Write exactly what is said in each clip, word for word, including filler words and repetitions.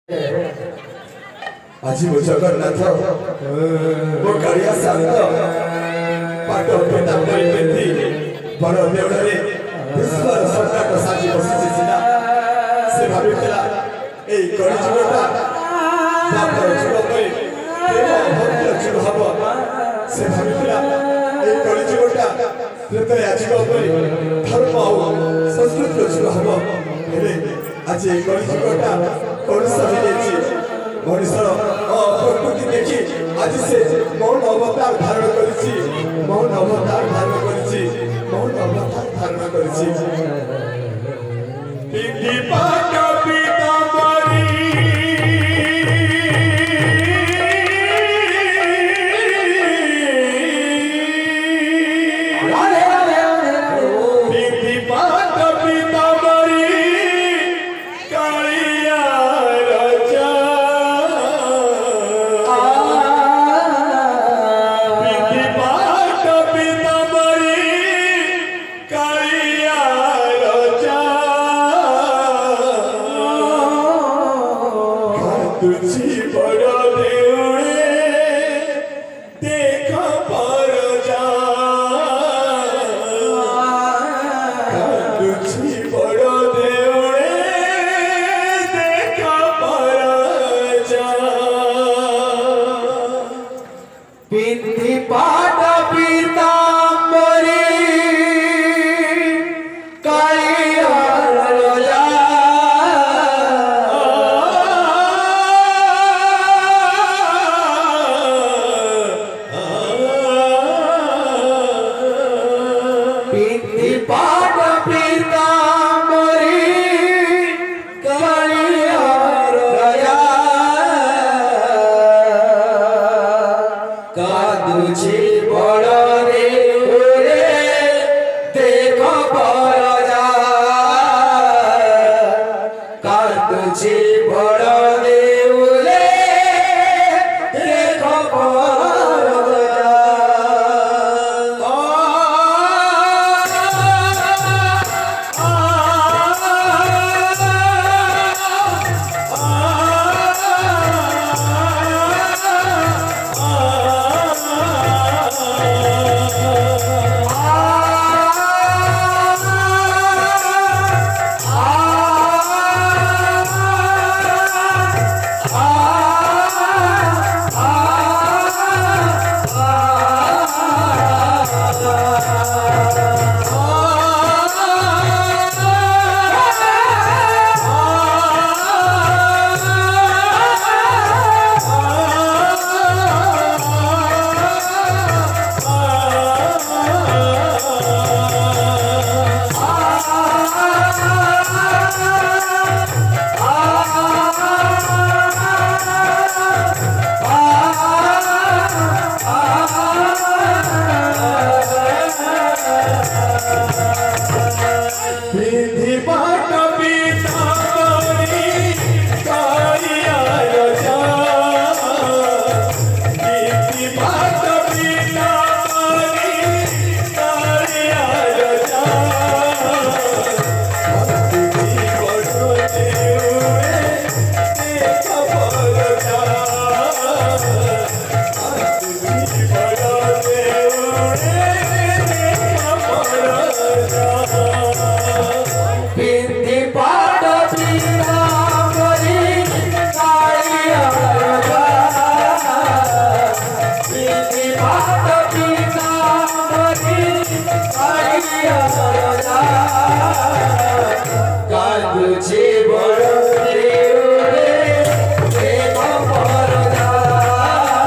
आज मो जगन्नाथ मो कालिया शांत पाट पेटा पेटी बड़ देवड़े विश्वर संकट साजी बसी सिना से भाबिला ए कଳି जुगटा बापर जुग पे देव भक्त जुग हब से भाबिला ए कଳି जुगटा प्रतय आजिब पे धर्म संस्कृत जुग हब हेले आज ए कଳି जुगटा कौन सही मनुष्य प्रकृति देखी आज से मौन अवतार धारण करिछि मौन अवतार धारण करिछि मौन अवतार धारण करिछि पिंडी पाट पीतांबरी पिंडी पाट पीतांबरी कालिया तुझी बड़ा देवड़े देखा पर जा तुझी बड़ा देवड़े देखा पर जा पिंडी पाट पीतांबरी कालिया राजा पिंडी पाट पीतांबरी कालिया राजा कादुची बड़ देवड़े देख पर जा कादुची बड़ देवड़े देख पर जा पिंडी पाट पीतांबरी कालिया राजा पिंडी पाट पीतांबरी कालिया राजा तुझी बड़ देवड़े देख पर जा तुझी बड़ देवड़े देख पर जा पिंडी पाट पीतांबरी कालिया राजा पिंडी पाट पीतांबरी कालिया राजा कादुची बड़ देवड़े देख पर जा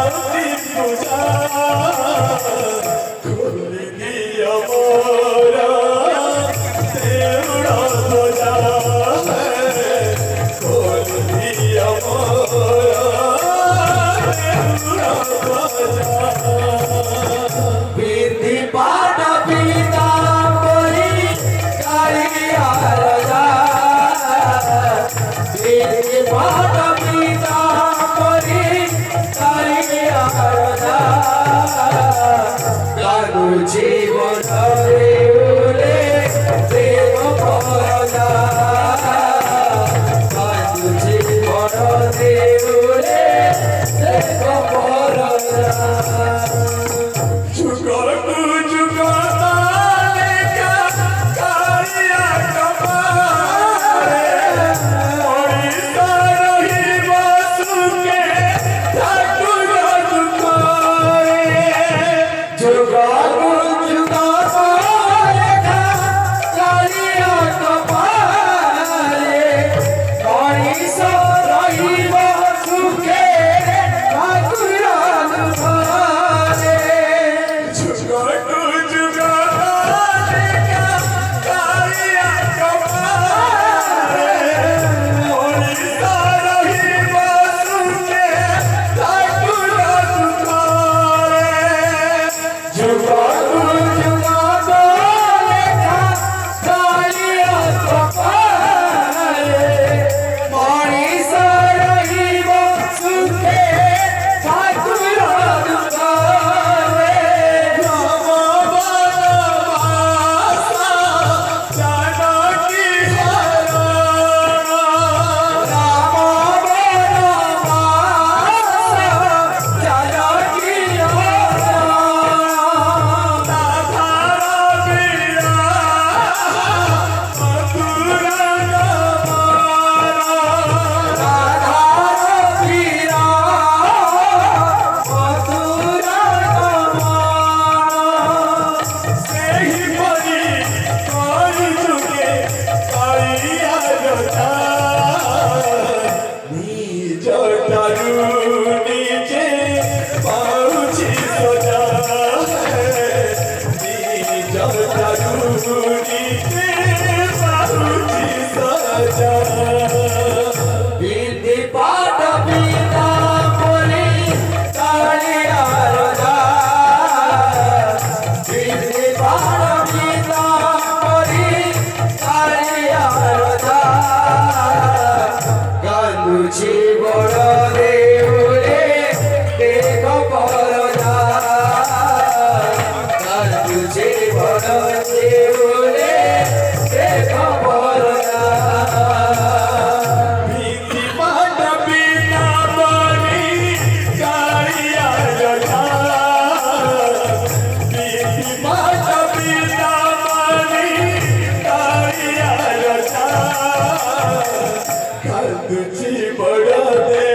तुझी बड़ा दे